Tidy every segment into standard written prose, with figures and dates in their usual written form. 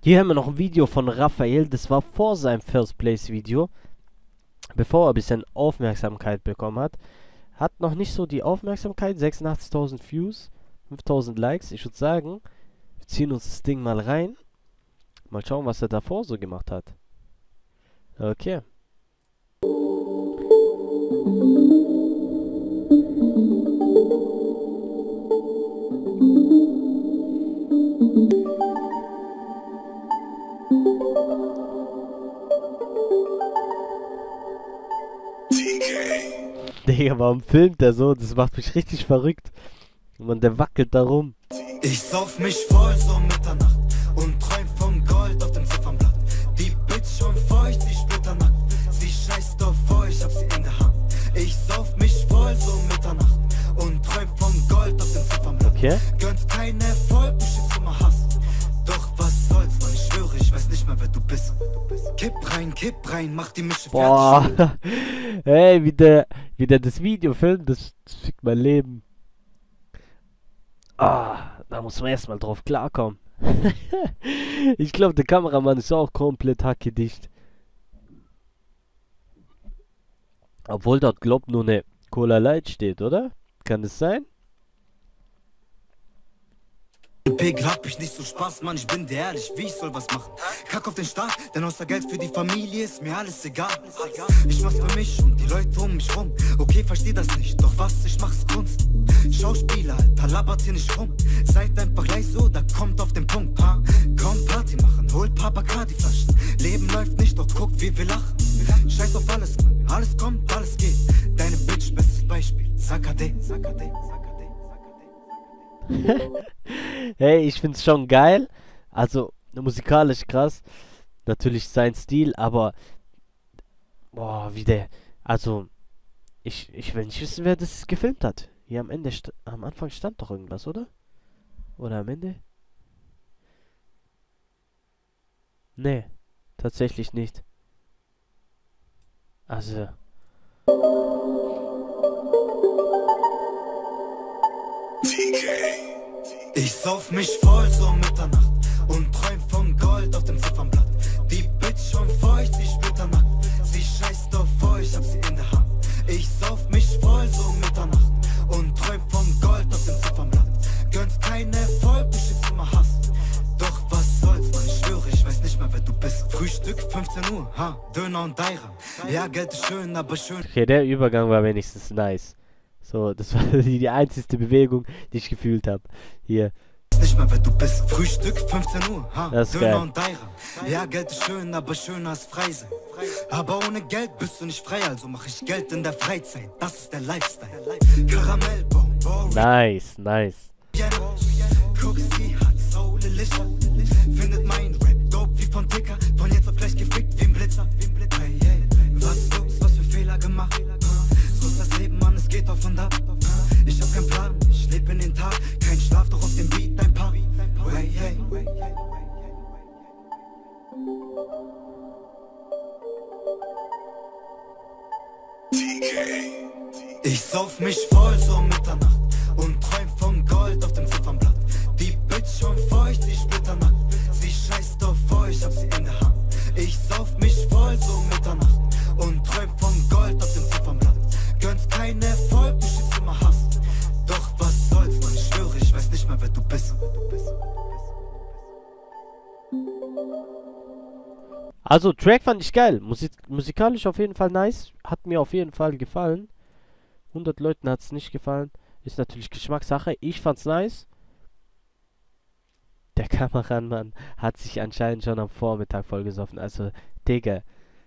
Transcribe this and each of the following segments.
Hier haben wir noch ein Video von Raphael. Das war vor seinem First Place Video. Bevor er ein bisschen Aufmerksamkeit bekommen hat. Hat noch nicht so die Aufmerksamkeit. 86.000 Views. 5.000 Likes. Ich würde sagen, wir ziehen uns das Ding mal rein. Mal schauen, was er davor so gemacht hat. Okay. Digga, warum filmt der so? Das macht mich richtig verrückt. Und der wackelt da rum. Ich sauf mich voll so Mitternacht und träum vom Gold auf dem Ziffernblatt. Die Bitch schon feucht, sie splitternackt. Sie scheißt auf euch, hab sie in der Hand. Ich sauf mich voll so Mitternacht und träum vom Gold auf dem Ziffernblatt. Okay. Gönnst keinen Erfolg, beschützt immer Hass. Doch was soll's, man, ich schwöre, ich weiß nicht mehr, wer du bist. Kipp rein, mach die Mische fertig. Boah. Hey, wie der das Video filmt, das fickt mein Leben. Ah, da muss man erstmal drauf klarkommen. Ich glaube, der Kameramann ist auch komplett hackedicht. Obwohl dort, glaubt, nur eine Cola Light steht, oder? Kann es sein? Pegel hab ich nicht so Spaß, Mann, ich bin dir ehrlich, wie ich soll was machen. Kack auf den Start, denn außer Geld für die Familie ist mir alles egal. Ich mach's für mich und die Leute um mich rum. Okay, versteh das nicht, doch was, ich mach's Kunst. Schauspieler, Alter, labert hier nicht rum. Seid einfach gleich so, da kommt auf den Punkt, ha? Komm, Party machen, hol paar Bacardi-Flaschen. Leben läuft nicht, doch guck, wie wir lachen. Scheiß auf alles, Mann, alles kommt, alles geht. Deine Bitch, bestes Beispiel, Sakade. Hey, ich find's schon geil. Also, musikalisch krass. Natürlich sein Stil, aber boah, wie der. Also, ich will nicht wissen, wer das gefilmt hat. Hier am Ende, am Anfang stand doch irgendwas, oder? Oder am Ende? Nee, tatsächlich nicht. Also. Ich sauf mich voll so Mitternacht und träum vom Gold auf dem Ziffernblatt. Die Bitch schon feucht, sie splitternackt. Sie scheißt auf euch, hab sie in der Hand. Ich sauf mich voll so Mitternacht und träum vom Gold auf dem Ziffernblatt. Gönnst keinen Erfolg, beschützt immer Hass. Doch was soll's, man, ich schwöre, ich weiß nicht mehr, wer du bist. Frühstück, 15 Uhr, ha, Döner und Deira. Ja, Geld ist schön, aber schön. Okay, der Übergang war wenigstens nice. So, das war die einzigste Bewegung, die ich gefühlt habe. Hier. Nicht mehr, wer du bist. Frühstück, 15 Uhr, ha, Das ist Döner geil. und Deira. Ja, Geld ist schön, aber schöner als Freise. Aber ohne Geld bist du nicht frei, also mach ich Geld in der Freizeit. Das ist der Lifestyle. Karamellbon, Nice, nice. Guck, sie hat Sohle Lichter. Findet mein Rap dope wie von Ticker. Von jetzt auf gleich gefickt wie ein Blitzer. Hey, hey, was los, was für Fehler gemacht? So ist das Leben, Mann, es geht auf und ab. Ich hab keinen Plan, ich lebe in den Tag. Kein Schlaf, doch auf dem Beat ein Paar. Hey, hey. Ich sauf mich voll so Mitternacht und träum vom Gold auf dem Ziffernblatt. Die Bitch schon feucht, sie splitternackt. Sie scheißt auf euch, hab sie in der Hand. Ich sauf mich voll so Mitternacht und träum vom Gold auf dem Ziffernblatt. Gönnst keinen Erfolg, beschützt immer Hass. Doch was soll's, man, ich schwöre, ich weiß nicht mehr, wer du bist. Also, Track fand ich geil. Musikalisch auf jeden Fall nice. Hat mir auf jeden Fall gefallen. 100 Leuten hat es nicht gefallen. Ist natürlich Geschmackssache. Ich fand's nice. Der Kameramann hat sich anscheinend schon am Vormittag vollgesoffen. Also, Digga.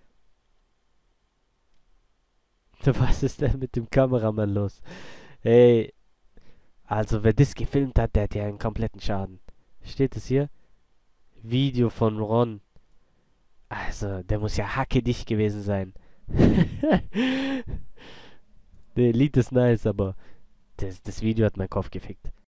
Was ist denn mit dem Kameramann los? Ey. Also, wer das gefilmt hat, der hat ja einen kompletten Schaden. Steht es hier? Video von Ron. Also, der muss ja hackedicht gewesen sein. Der Lied ist nice, aber das Video hat meinen Kopf gefickt.